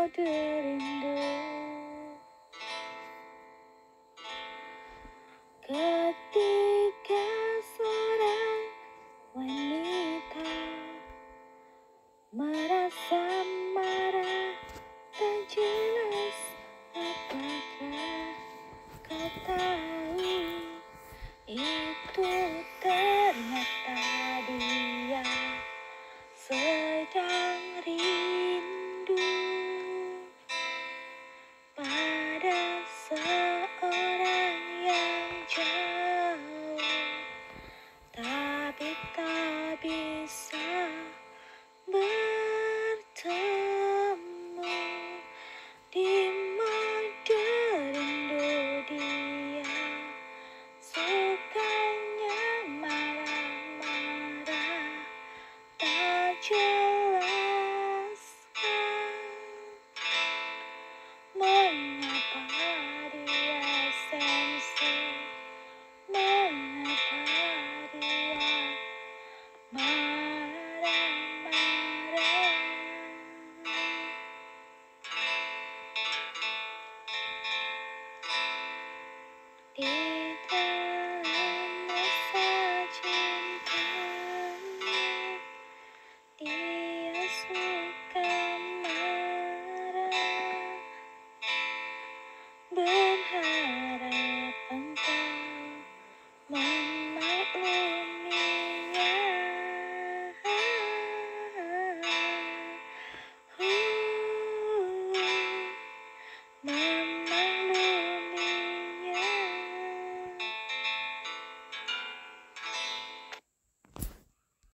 kode rindu. Ketika seorang wanita merasa marah, tak jelas apakah kau tahu itu ternyata dia sedang rindu pada seorang yang jauh, tapi tak bisa bertemu. Di mode rindu dia sukanya marah-marah, tak jelaskan mengapa dia sensi, mengapa dia marah-marah. Di dalam rasa cintanya, dia suka marah.